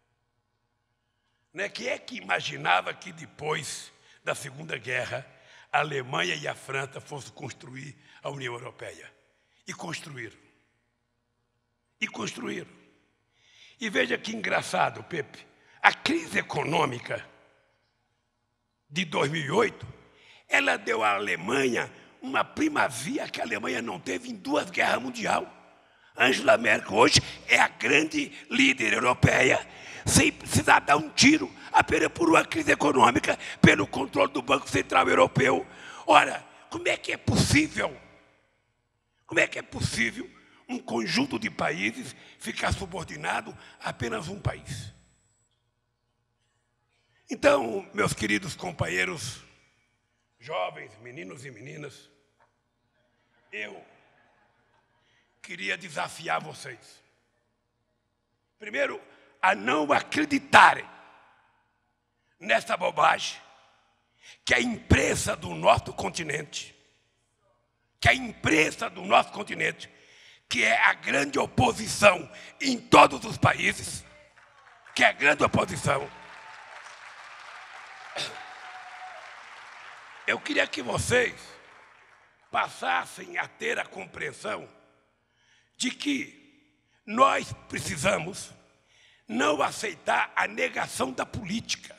Quem é que imaginava que depois da Segunda Guerra, a Alemanha e a França fossem construir a União Europeia? E construíram. E construíram. E veja que engraçado, Pepe. A crise econômica de 2008, ela deu à Alemanha uma primazia que a Alemanha não teve em 2 guerras mundiais. Angela Merkel hoje é a grande líder europeia, sem precisar dar um tiro, apenas por uma crise econômica, pelo controle do Banco Central Europeu. Ora, como é que é possível? Como é que é possível um conjunto de países ficar subordinado a apenas um país? Então, meus queridos companheiros, jovens, meninos e meninas, eu queria desafiar vocês. Primeiro, a não acreditarem nessa bobagem que a imprensa do nosso continente, que é a grande oposição em todos os países, que é a grande oposição. Eu queria que vocês passassem a ter a compreensão de que nós precisamos não aceitar a negação da política.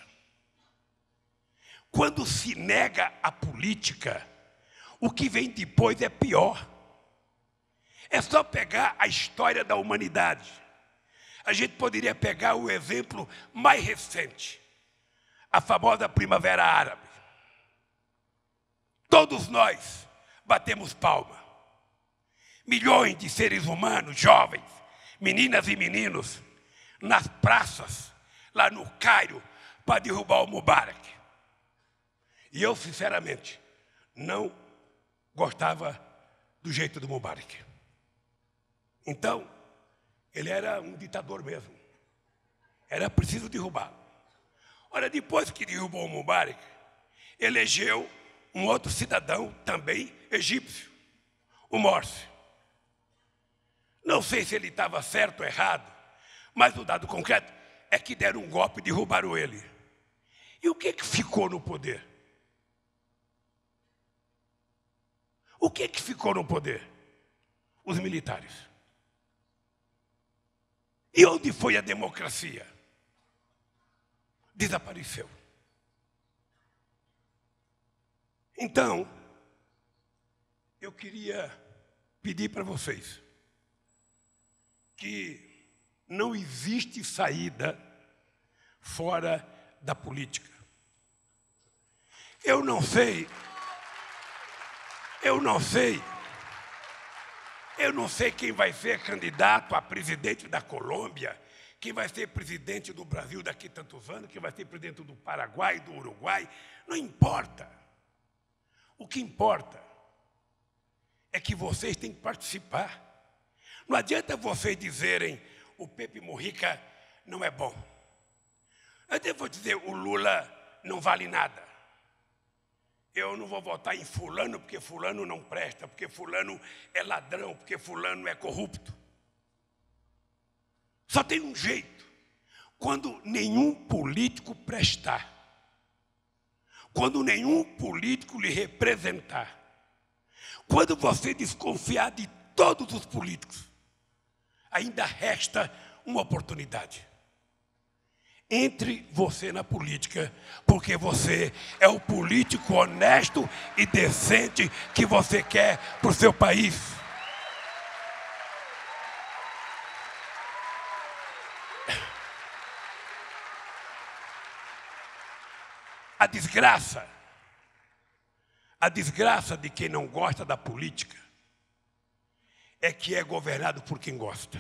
Quando se nega a política, o que vem depois é pior. É só pegar a história da humanidade. A gente poderia pegar o exemplo mais recente, a famosa Primavera Árabe. Todos nós batemos palma. Milhões de seres humanos, jovens, meninas e meninos, nas praças, lá no Cairo, para derrubar o Mubarak. E eu, sinceramente, não gostava do jeito do Mubarak. Então, ele era um ditador mesmo. Era preciso derrubá-lo. Ora, depois que derrubou o Mubarak, elegeu um outro cidadão, também egípcio, o Morsi. Não sei se ele estava certo ou errado, mas o dado concreto é que deram um golpe e derrubaram ele. E o que ficou no poder? O que ficou no poder? Os militares. E onde foi a democracia? Desapareceu. Então, eu queria pedir para vocês que não existe saída fora da política. Eu não sei quem vai ser candidato a presidente da Colômbia, quem vai ser presidente do Brasil daqui a tantos anos, quem vai ser presidente do Paraguai, do Uruguai, não importa. O que importa é que vocês têm que participar. Não adianta vocês dizerem o Pepe Mujica não é bom. Eu vou dizer o Lula não vale nada. Eu não vou votar em fulano porque fulano não presta, porque fulano é ladrão, porque fulano é corrupto. Só tem um jeito. Quando nenhum político prestar, quando nenhum político lhe representar, quando você desconfiar de todos os políticos, ainda resta uma oportunidade. Entre você na política, porque você é o político honesto e decente que você quer para o seu país. A desgraça de quem não gosta da política é que é governado por quem gosta.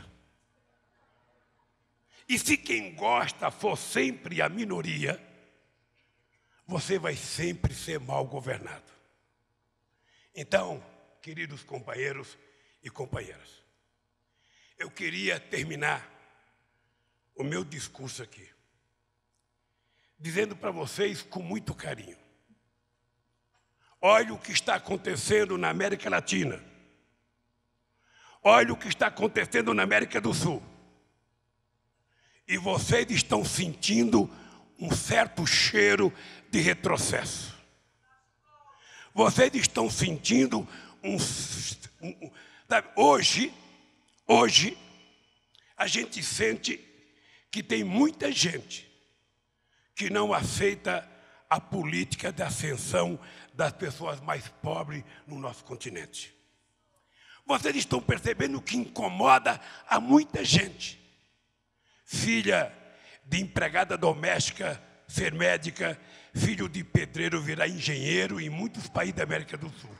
E se quem gosta for sempre a minoria, você vai sempre ser mal governado. Então, queridos companheiros e companheiras, eu queria terminar o meu discurso aqui, dizendo para vocês com muito carinho: olha o que está acontecendo na América Latina. Olha o que está acontecendo na América do Sul. E vocês estão sentindo um certo cheiro de retrocesso. Vocês estão sentindo sabe, hoje, a gente sente que tem muita gente que não aceita a política de ascensão das pessoas mais pobres no nosso continente. Vocês estão percebendo que incomoda a muita gente. Filha de empregada doméstica ser médica, filho de pedreiro virar engenheiro em muitos países da América do Sul.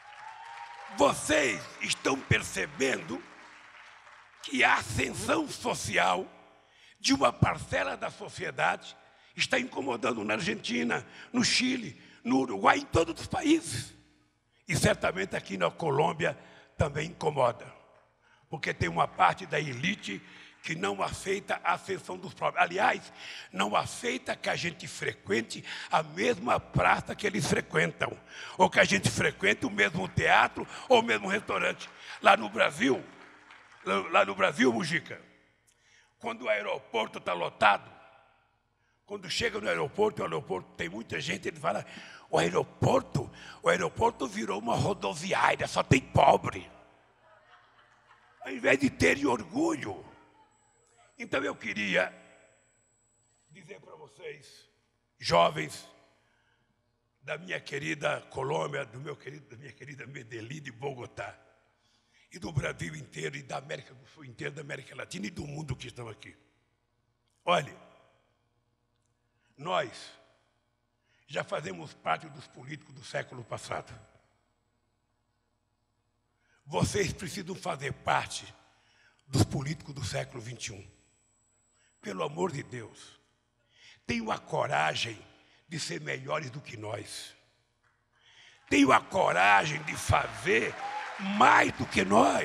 Vocês estão percebendo que a ascensão social de uma parcela da sociedade está incomodando na Argentina, no Chile, no Uruguai, em todos os países. E certamente aqui na Colômbia também incomoda, porque tem uma parte da elite que não aceita a ascensão dos pobres. Aliás, não aceita que a gente frequente a mesma praça que eles frequentam, ou que a gente frequente o mesmo teatro ou o mesmo restaurante. Lá no Brasil, Mujica, quando o aeroporto está lotado, quando chega no aeroporto, o aeroporto tem muita gente, ele fala, o aeroporto virou uma rodoviária, só tem pobre. Ao invés de terem orgulho. Então eu queria dizer para vocês, jovens da minha querida Colômbia, da minha querida Medellín de Bogotá, e do Brasil inteiro, e da América do Sul inteira, da América Latina e do mundo que estão aqui. Olhe, nós já fazemos parte dos políticos do século passado. Vocês precisam fazer parte dos políticos do século XXI. Pelo amor de Deus, tenham a coragem de ser melhores do que nós. Tenham a coragem de fazer mais do que nós.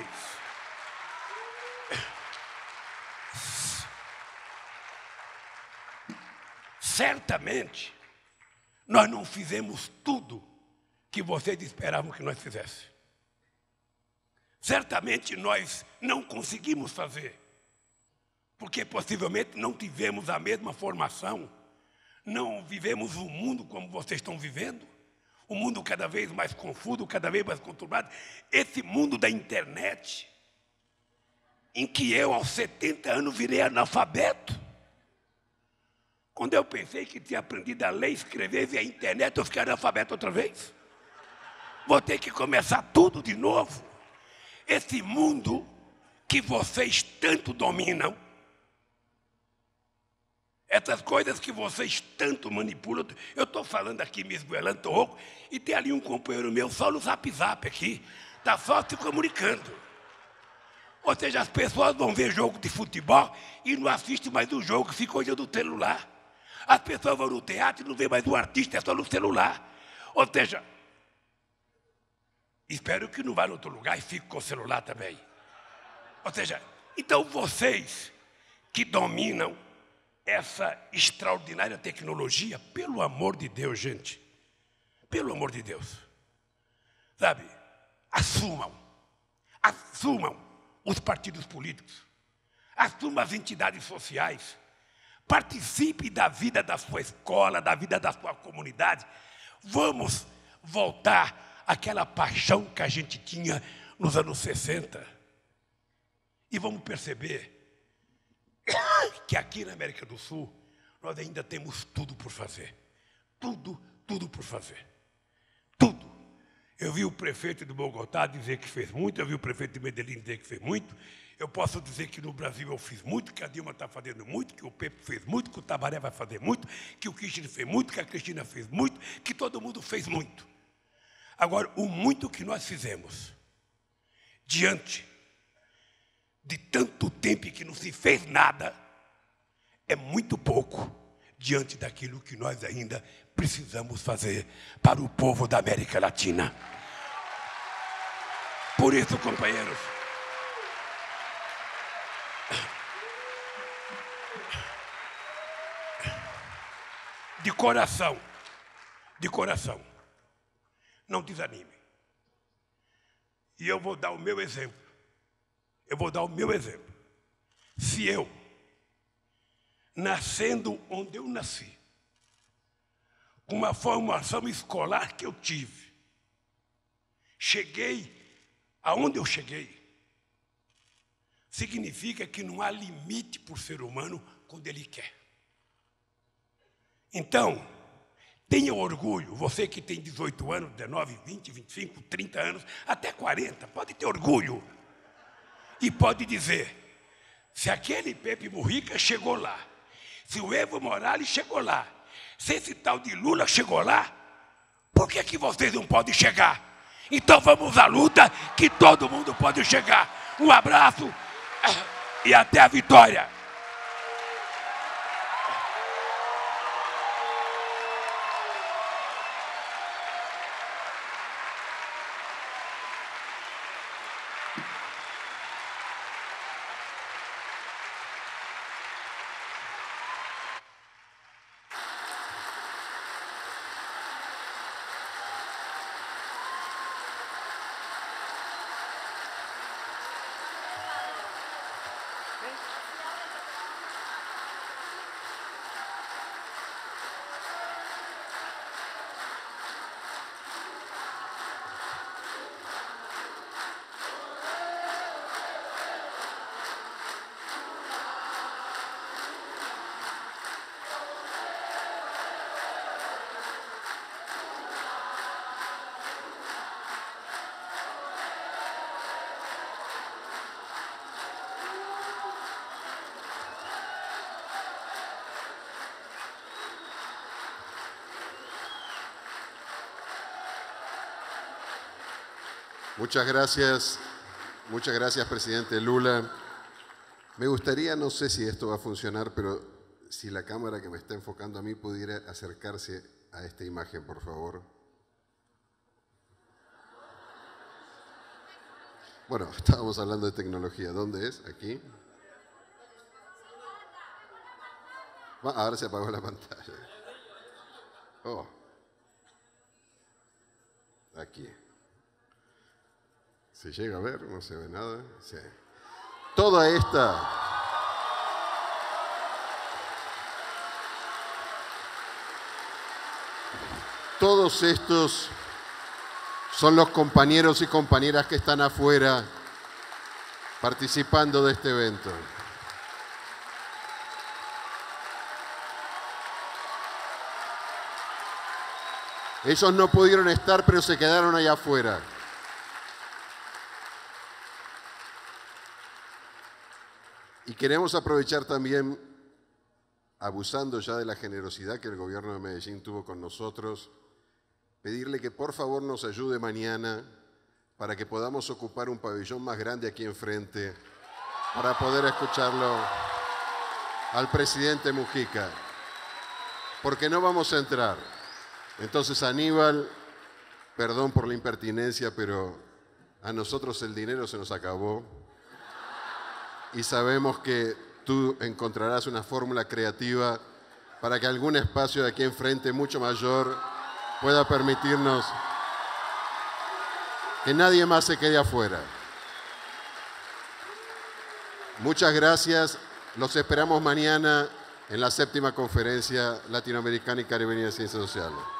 Certamente, nós não fizemos tudo que vocês esperavam que nós fizéssemos. Certamente, nós não conseguimos fazer, porque possivelmente não tivemos a mesma formação, não vivemos o mundo como vocês estão vivendo, um mundo cada vez mais confuso, cada vez mais conturbado, esse mundo da internet, em que eu, aos 70 anos, virei analfabeto. Quando eu pensei que tinha aprendido a ler, escrever via internet, eu fiquei analfabeto outra vez. Vou ter que começar tudo de novo. Esse mundo que vocês tanto dominam, essas coisas que vocês tanto manipulam, eu estou falando aqui, me esgoelando, estou rouco, e tem ali um companheiro meu só no Zap Zap aqui, está só se comunicando. Ou seja, as pessoas vão ver jogo de futebol e não assistem mais o jogo, ficam olhando o celular. As pessoas vão no teatro e não vê mais o artista, é só no celular. Ou seja, espero que não vá em outro lugar e fique com o celular também. Ou seja, então vocês que dominam essa extraordinária tecnologia, pelo amor de Deus, gente, pelo amor de Deus, sabe, assumam os partidos políticos, assumam as entidades sociais, participe da vida da sua escola, da vida da sua comunidade. Vamos voltar àquela paixão que a gente tinha nos anos 60. E vamos perceber que aqui na América do Sul, nós ainda temos tudo por fazer. Tudo por fazer. Tudo. Eu vi o prefeito de Bogotá dizer que fez muito, eu vi o prefeito de Medellín dizer que fez muito. Eu posso dizer que no Brasil eu fiz muito, que a Dilma está fazendo muito, que o Pepe fez muito, que o Tabaré vai fazer muito, que o Kirchner fez muito, que a Cristina fez muito, que todo mundo fez muito. Agora, o muito que nós fizemos, diante de tanto tempo que não se fez nada, é muito pouco diante daquilo que nós ainda precisamos fazer para o povo da América Latina. Por isso, companheiros, de coração, não desanime. E eu vou dar o meu exemplo. Se eu, nascendo onde eu nasci, com uma formação escolar que eu tive, cheguei aonde eu cheguei, significa que não há limite para o ser humano quando ele quer. Então, tenha orgulho, você que tem 18 anos, 19, 20, 25, 30 anos, até 40, pode ter orgulho. E pode dizer, se aquele Pepe Mujica chegou lá, se o Evo Morales chegou lá, se esse tal de Lula chegou lá, por que vocês não podem chegar? Então vamos à luta, que todo mundo pode chegar. Um abraço e até a vitória. Muchas gracias, presidente Lula. Me gustaría, no sé si esto va a funcionar, pero si la cámara que me está enfocando a mí pudiera acercarse a esta imagen, por favor. Bueno, estábamos hablando de tecnología. ¿Dónde es? ¿Aquí? Ahora se apagó la pantalla. Oh. Aquí. ¿Se llega a ver? No se ve nada. Sí. Toda esta... Todos estos son los compañeros y compañeras que están afuera participando de este evento. Ellos no pudieron estar, pero se quedaron allá afuera. Y queremos aprovechar también, abusando ya de la generosidad que el gobierno de Medellín tuvo con nosotros, pedirle que por favor nos ayude mañana para que podamos ocupar un pabellón más grande aquí enfrente para poder escucharlo al presidente Mujica, porque no vamos a entrar. Entonces, Aníbal, perdón por la impertinencia, pero a nosotros el dinero se nos acabó y sabemos que tú encontrarás una fórmula creativa para que algún espacio de aquí enfrente mucho mayor pueda permitirnos que nadie más se quede afuera. Muchas gracias. Los esperamos mañana en la 7ª Conferencia Latinoamericana y Caribeña de Ciencias Sociales.